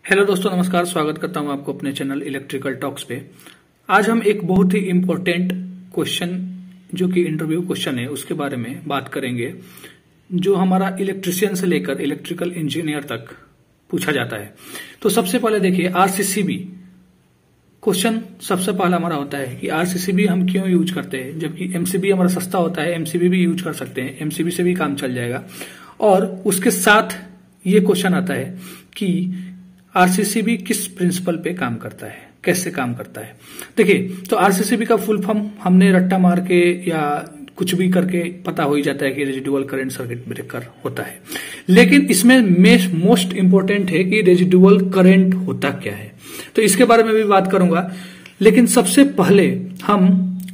Hello दोस्तों, नमस्कार। स्वागत करता हूं आपको अपने चैनल इलेक्ट्रिकल टॉक्स पे। आज हम एक बहुत ही इम्पोर्टेंट क्वेश्चन जो कि इंटरव्यू क्वेश्चन है उसके बारे में बात करेंगे, जो हमारा इलेक्ट्रिशियन से लेकर इलेक्ट्रिकल इंजीनियर तक पूछा जाता है। तो सबसे पहले देखिए, आरसीसीबी क्वेश्चन सबसे पहला हमारा होता है कि आरसीसीबी हम क्यों यूज करते हैं, जबकि एमसीबी हमारा सस्ता होता है। एमसीबी भी यूज कर सकते हैं, एमसीबी से भी काम चल जाएगा। और उसके साथ ये क्वेश्चन आता है कि आरसीसीबी किस प्रिंसिपल पे काम करता है, कैसे काम करता है। देखिए, तो आरसीसीबी का फुल फॉर्म हमने रट्टा मार के या कुछ भी करके पता हो ही जाता है कि रेजिडुअल करंट सर्किट ब्रेकर होता है। लेकिन इसमें मोस्ट इंपोर्टेंट है कि रेजिडुअल करंट होता क्या है, तो इसके बारे में भी बात करूंगा। लेकिन सबसे पहले हम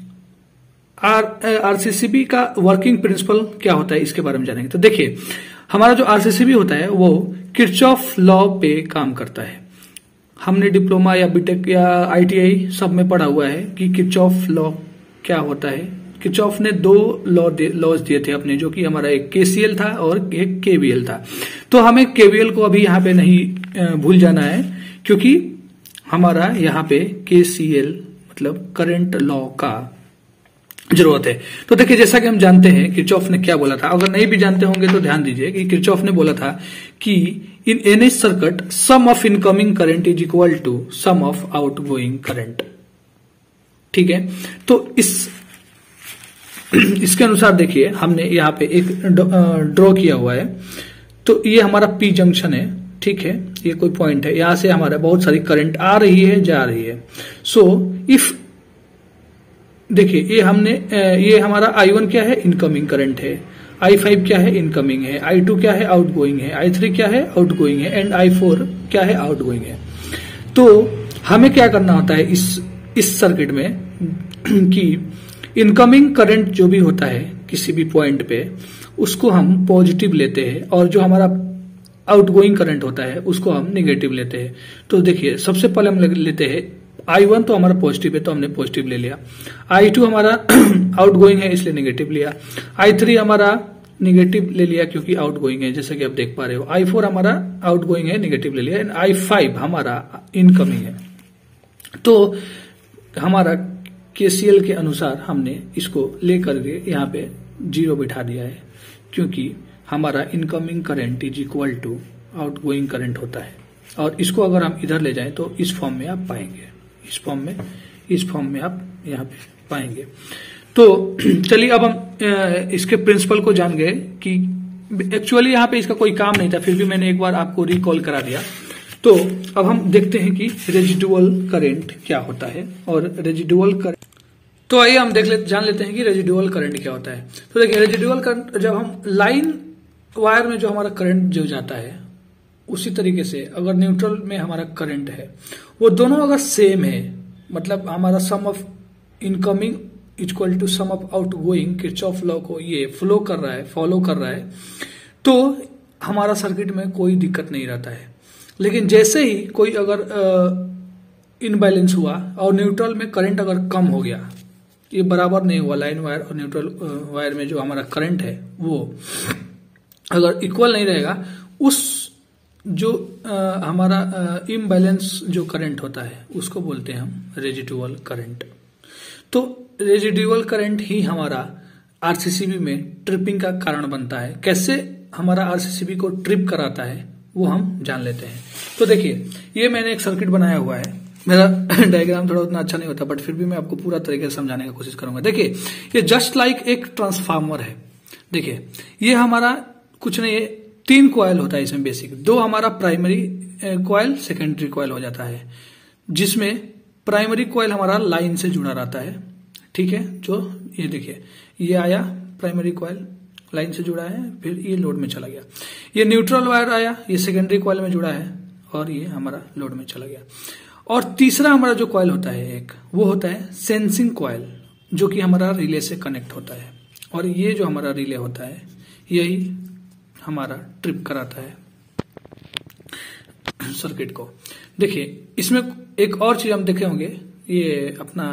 आरसीसीबी का वर्किंग प्रिंसिपल क्या होता है इसके बारे में जानेंगे। तो देखिए, हमारा जो आरसीसीबी होता है वो किरचॉफ लॉ पे काम करता है। हमने डिप्लोमा या बीटेक या आईटीआई सब में पढ़ा हुआ है कि किरचॉफ लॉ क्या होता है। किरचॉफ ने दो लॉज दिए थे अपने, जो कि हमारा एक केसीएल था और एक केवीएल था। तो हमें केवीएल को अभी यहाँ पे नहीं भूल जाना है, क्योंकि हमारा यहाँ पे केसीएल मतलब करंट लॉ का जरूरत है। तो देखिए, जैसा कि हम जानते हैं किरचॉफ ने क्या बोला था। अगर नहीं भी जानते होंगे तो ध्यान दीजिए कि किरचॉफ ने बोला था कि in any circuit sum of incoming current is equal to sum of outgoing current. ठीक है, तो इसके अनुसार देखिए, हमने यहाँ पे एक ड्रॉ किया हुआ है। तो ये हमारा पी जंक्शन है, ठीक है, ये कोई पॉइंट है, यहां से हमारा बहुत सारी करंट आ रही है, जा रही है। सो इफ देखिए, ये हमारा I1 क्या है, इनकमिंग करंट है। I5 क्या है, इनकमिंग है। I2 क्या है, आउटगोइंग है। I3 क्या है, आउटगोइंग है। एंड I4 क्या है, आउटगोइंग है। तो हमें क्या करना होता है इस सर्किट में कि इनकमिंग करंट जो भी होता है किसी भी पॉइंट पे, उसको हम पॉजिटिव लेते हैं, और जो हमारा आउटगोइंग करंट होता है उसको हम निगेटिव लेते हैं। तो देखिए, सबसे पहले हम लेते हैं I1, तो हमारा पॉजिटिव है तो हमने पॉजिटिव ले लिया। I2 हमारा आउटगोइंग है इसलिए निगेटिव लिया। I3 हमारा निगेटिव ले लिया क्योंकि आउटगोइंग है, जैसे कि आप देख पा रहे हो। I4 हमारा आउटगोइंग है, निगेटिव ले लिया। एंड I5 हमारा इनकमिंग है। तो हमारा केसीएल के अनुसार हमने इसको लेकर के यहाँ पे 0 बिठा दिया है, क्योंकि हमारा incoming current is equal to outgoing current होता है। और इसको अगर हम इधर ले जाएं तो इस फॉर्म में आप पाएंगे, इस फॉर्म में आप यहाँ पे पाएंगे। तो चलिए, अब हम इसके प्रिंसिपल को जान गए कि एक्चुअली यहाँ पे इसका कोई काम नहीं था, फिर भी मैंने एक बार आपको रिकॉल करा दिया। तो अब हम देखते हैं कि रेजिडुअल करंट क्या होता है और रेजिडुअल करंट। तो आइए हम जान लेते हैं कि रेजिडुअल करंट क्या होता है। तो देखिए, रेजिडुअल करंट, जब हम लाइन वायर में जो हमारा करंट जो जाता है, उसी तरीके से अगर न्यूट्रल में हमारा करंट है, वो दोनों अगर सेम है, मतलब हमारा sum of incoming equal to sum of outgoing, Kirchhoff law को ये फॉलो कर रहा है, तो हमारा सर्किट में कोई दिक्कत नहीं रहता है। लेकिन जैसे ही कोई अगर इनबैलेंस हुआ और न्यूट्रल में करंट अगर कम हो गया, ये बराबर नहीं हुआ, लाइन वायर और न्यूट्रल वायर में जो हमारा करंट है वो अगर इक्वल नहीं रहेगा, उस जो हमारा इम्बैलेंस जो करंट होता है उसको बोलते हैं हम रेजिडुअल करंट। तो रेजिडुअल करंट ही हमारा आरसीसीबी में ट्रिपिंग का कारण बनता है। कैसे हमारा आरसीसीबी को ट्रिप कराता है वो हम जान लेते हैं। तो देखिए, ये मैंने एक सर्किट बनाया हुआ है। मेरा डायग्राम थोड़ा उतना अच्छा नहीं होता, बट फिर भी मैं आपको पूरा तरीके से समझाने की कोशिश करूंगा। देखिए, ये जस्ट लाइक एक ट्रांसफार्मर है। देखिए, ये हमारा कुछ नहीं है, 3 कॉइल होता है इसमें बेसिक। 2 हमारा प्राइमरी कॉइल, सेकेंडरी कॉइल हो जाता है, जिसमें प्राइमरी कॉइल हमारा लाइन से जुड़ा रहता है। ठीक है, जो ये देखिए, ये आया प्राइमरी कॉइल, लाइन से जुड़ा है, फिर ये लोड में चला गया। ये न्यूट्रल वायर आया, ये सेकेंडरी कॉइल में जुड़ा है, और ये हमारा लोड में चला गया। और तीसरा हमारा जो कॉइल होता है एक, वो होता है सेंसिंग कॉइल, जो कि हमारा रिले से कनेक्ट होता है। और ये जो हमारा रिले होता है, यही हमारा ट्रिप कराता है सर्किट को। देखिए, इसमें एक और चीज हम देखे होंगे, ये अपना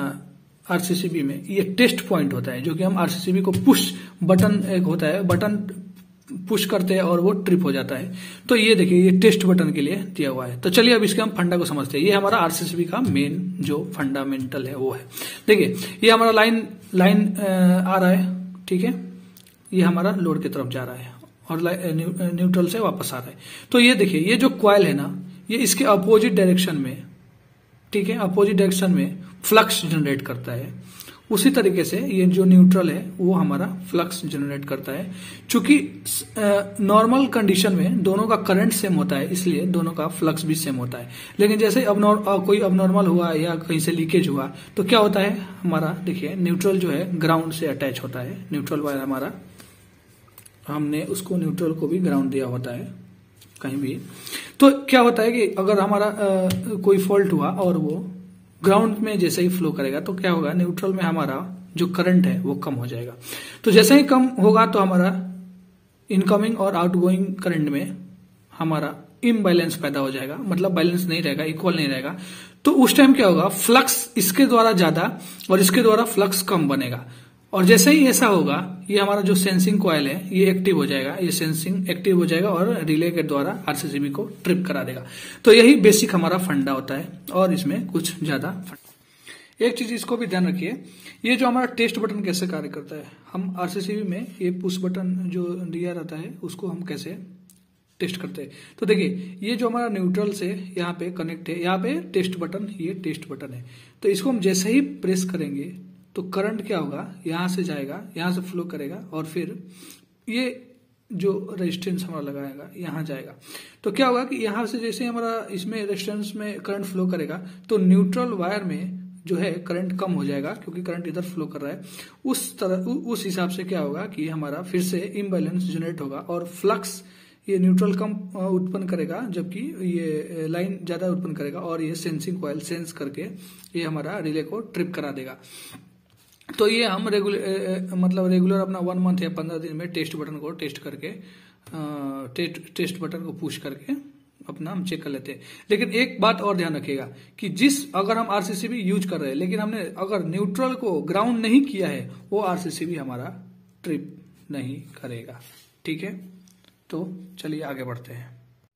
आरसीसीबी में ये टेस्ट पॉइंट होता है, जो कि हम आरसीसीबी को पुश बटन एक होता है, बटन पुश करते हैं और वो ट्रिप हो जाता है। तो ये देखिए ये टेस्ट बटन के लिए दिया हुआ है। तो चलिए अब इसके हम फंडा को समझते हैं। ये हमारा आरसीसीबी का मेन जो फंडामेंटल है वो है। देखिए ये हमारा लाइन आ रहा है, ठीक है, ये हमारा लोड की तरफ जा रहा है और न्यूट्रल से वापस आ रहा है। तो ये देखिए ये जो कॉइल है ना, ये इसके अपोजिट डायरेक्शन में, ठीक है, अपोजिट डायरेक्शन में फ्लक्स जनरेट करता है। उसी तरीके से ये जो न्यूट्रल है वो हमारा फ्लक्स जनरेट करता है। चूंकि नॉर्मल कंडीशन में दोनों का करंट सेम होता है, इसलिए दोनों का फ्लक्स भी सेम होता है। लेकिन जैसे कोई अबनॉर्मल हुआ या कहीं से लीकेज हुआ तो क्या होता है, हमारा देखिए न्यूट्रल जो है ग्राउंड से अटैच होता है। न्यूट्रल वायर हमारा, हमने उसको न्यूट्रल को भी ग्राउंड दिया होता है कहीं भी। तो क्या होता है कि अगर हमारा कोई फॉल्ट हुआ और वो ग्राउंड में जैसे ही फ्लो करेगा तो क्या होगा, न्यूट्रल में हमारा जो करंट है वो कम हो जाएगा। तो जैसे ही कम होगा तो हमारा इनकमिंग और आउटगोइंग करंट में हमारा इम्बैलेंस पैदा हो जाएगा, मतलब बैलेंस नहीं रहेगा, इक्वल नहीं रहेगा। तो उस टाइम क्या होगा, फ्लक्स इसके द्वारा ज्यादा और इसके द्वारा फ्लक्स कम बनेगा। और जैसे ही ऐसा होगा, ये हमारा जो सेंसिंग कॉइल है ये एक्टिव हो जाएगा, ये सेंसिंग एक्टिव हो जाएगा और रिले के द्वारा आरसीसीबी को ट्रिप करा देगा। तो यही बेसिक हमारा फंडा होता है और इसमें कुछ ज्यादा एक चीज इसको भी ध्यान रखिए, ये जो हमारा टेस्ट बटन कैसे कार्य करता है। हम आरसीसीबी में ये पुश बटन जो दिया रहता है उसको हम कैसे टेस्ट करते हैं। तो देखिए ये जो हमारा न्यूट्रल से यहाँ पे कनेक्ट है, यहाँ पे टेस्ट बटन, ये टेस्ट बटन है। तो इसको हम जैसे ही प्रेस करेंगे तो करंट क्या होगा, यहां से जाएगा, यहां से फ्लो करेगा और फिर ये जो रेजिस्टेंस हमारा लगाएगा यहां जाएगा। तो क्या होगा कि यहां से जैसे हमारा इसमें रेजिस्टेंस में करंट फ्लो करेगा तो न्यूट्रल वायर में जो है करंट कम हो जाएगा, क्योंकि करंट इधर फ्लो कर रहा है। उस हिसाब से क्या होगा कि हमारा फिर से इम्बैलेंस जनरेट होगा और फ्लक्स ये न्यूट्रल कम उत्पन्न करेगा जबकि ये लाइन ज्यादा उत्पन्न करेगा और ये सेंसिंग कॉइल सेंस करके ये हमारा रिले को ट्रिप करा देगा। तो ये हम रेगुलर अपना 1 मंथ या 15 दिन में टेस्ट बटन को टेस्ट करके टेस्ट बटन को पुश करके अपना हम चेक कर लेते हैं। लेकिन एक बात और ध्यान रखिएगा कि अगर हम आरसीसीबी यूज कर रहे हैं लेकिन हमने अगर न्यूट्रल को ग्राउंड नहीं किया है, वो आरसीसीबी हमारा ट्रिप नहीं करेगा, ठीक है। तो चलिए आगे बढ़ते हैं।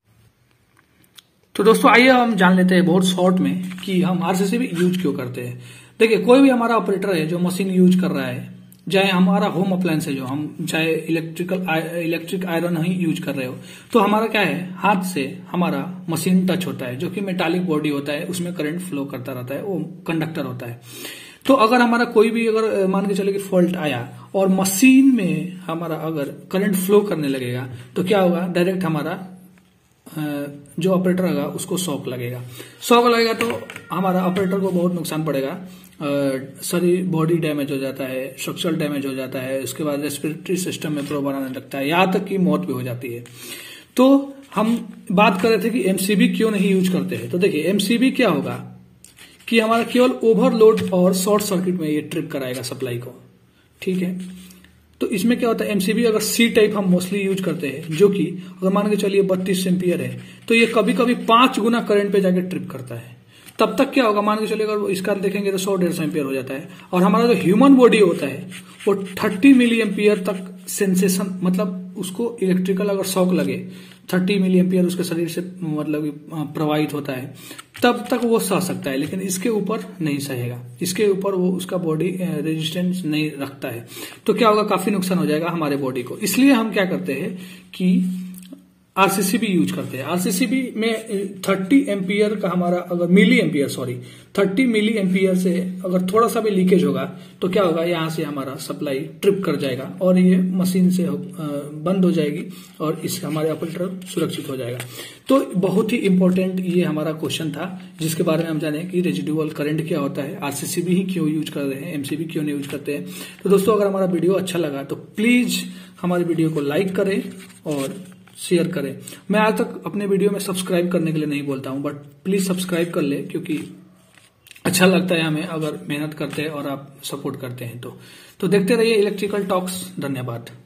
तो दोस्तों आइए हम जान लेते हैं बहुत शॉर्ट में कि हम आरसीसीबी यूज क्यों करते हैं। देखिए कोई भी हमारा ऑपरेटर है जो मशीन यूज कर रहा है, चाहे हमारा होम अप्लायंस है, जो हम चाहे इलेक्ट्रिक आयरन ही यूज कर रहे हो, तो हमारा क्या है, हाथ से हमारा मशीन टच होता है, जो कि मेटालिक बॉडी होता है, उसमें करंट फ्लो करता रहता है, वो कंडक्टर होता है। तो अगर हमारा कोई भी अगर मान के चले कि फॉल्ट आया और मशीन में हमारा अगर करंट फ्लो करने लगेगा तो क्या होगा, डायरेक्ट हमारा जो ऑपरेटर होगा उसको शॉक लगेगा। शॉक लगेगा तो हमारा ऑपरेटर को बहुत नुकसान पड़ेगा, शरीर बॉडी डैमेज हो जाता है, स्ट्रक्चरल डैमेज हो जाता है, उसके बाद रेस्पिरेटरी सिस्टम में प्रॉब्लम आने लगता है, यहां तक कि मौत भी हो जाती है। तो हम बात कर रहे थे कि एमसीबी क्यों नहीं यूज करते हैं। तो देखिए एमसीबी क्या होगा कि हमारा केवल ओवरलोड और शॉर्ट सर्किट में ये ट्रिप कराएगा सप्लाई को, ठीक है। तो इसमें क्या होता है, एमसीबी अगर सी टाइप हम मोस्टली यूज करते हैं, जो कि अगर मान के चलिए 32 एम्पियर है, तो ये कभी कभी 5 गुना करंट पे जाके ट्रिप करता है। तब तक क्या होगा, मान के चलिए अगर इसका देखेंगे तो 100-150 एम्पियर हो जाता है। और हमारा जो ह्यूमन बॉडी होता है वो 30 मिली एम्पियर तक सेंसेशन, मतलब उसको इलेक्ट्रिकल अगर शॉक लगे 30 मिली एम्पियर उसके शरीर से मतलब प्रवाहित होता है, तब तक वो सह सकता है। लेकिन इसके ऊपर नहीं सहेगा, इसके ऊपर वो उसका बॉडी रेजिस्टेंस नहीं रखता है। तो क्या होगा, काफी नुकसान हो जाएगा हमारे बॉडी को। इसलिए हम क्या करते हैं कि आरसीसीबी यूज करते हैं। आरसीसीबी में 30 एम्पियर का हमारा अगर 30 मिली एम्पियर से अगर थोड़ा सा भी लीकेज होगा तो क्या होगा, यहां से हमारा सप्लाई ट्रिप कर जाएगा और ये मशीन से बंद हो जाएगी और इससे हमारे ऑपरेटर सुरक्षित हो जाएगा। तो बहुत ही इंपॉर्टेंट ये हमारा क्वेश्चन था, जिसके बारे में हम जाने कि रेजिडुअल करंट क्या होता है, आरसीसीबी ही क्यों यूज कर रहे हैं, एमसीबी क्यों नहीं यूज करते हैं। तो दोस्तों अगर हमारा वीडियो अच्छा लगा तो प्लीज हमारे वीडियो को लाइक करें और शेयर करें। मैं आज तक अपने वीडियो में सब्सक्राइब करने के लिए नहीं बोलता हूं, बट प्लीज सब्सक्राइब कर ले, क्योंकि अच्छा लगता है हमें अगर मेहनत करते हैं और आप सपोर्ट करते हैं। तो देखते रहिए इलेक्ट्रिकल टॉक्स। धन्यवाद।